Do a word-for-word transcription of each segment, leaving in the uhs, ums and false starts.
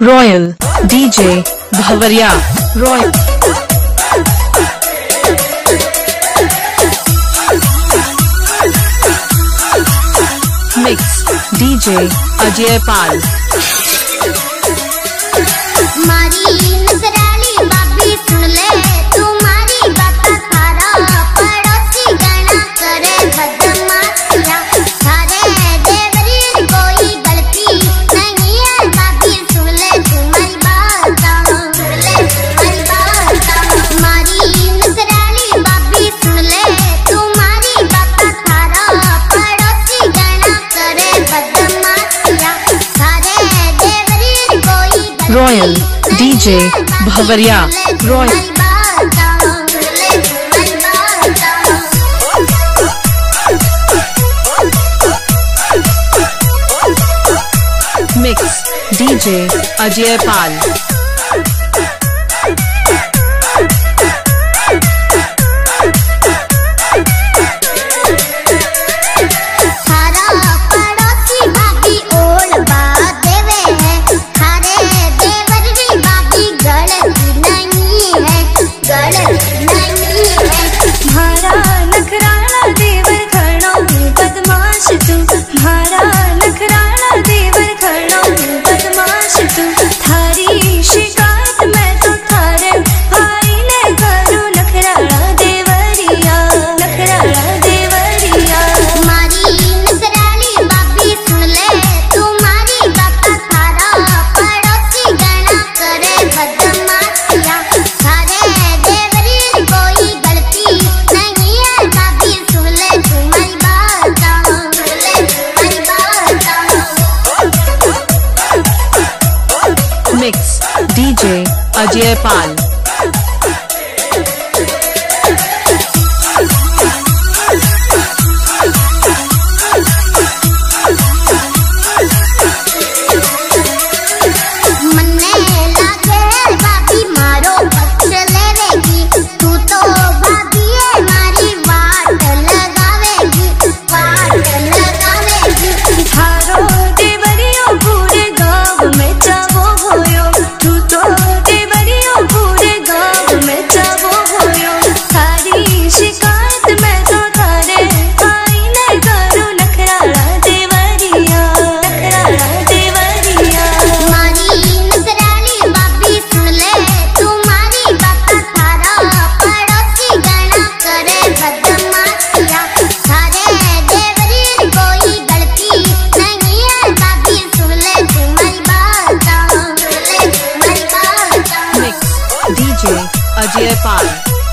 Royal DJ Bhavariya royal mix DJ Ajay Pal. मारी नजराली बाबी सुन ले तुम्हारी बात सारा पड़ोसी गाना करे बदमाशियां सारे देवरी कोई गलती नहीं है बाबी सुन ले तुम्हारी बात सुन ले तुम्हारी बात मारी नजराली बाबी सुन ले तुम्हारी बात सारा पड़ोसी गाना करे बदमाशियां सारे देवरी कोई royal DJ Bhavariya royal mix DJ Ajay Pal. Mix DJ Ajay Pal. Ajay Pal.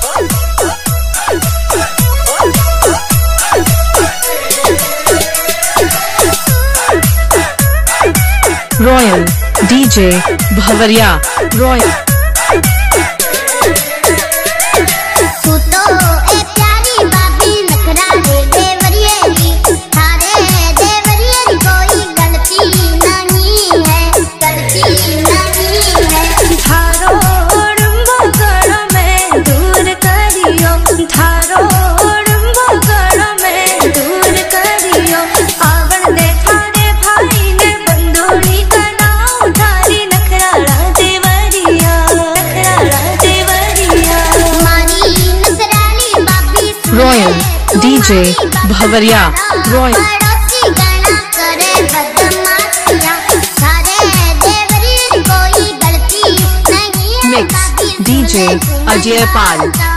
Royal DJ Bhavariya royal royal DJ Bhavariya royal mix DJ Ajay पाल।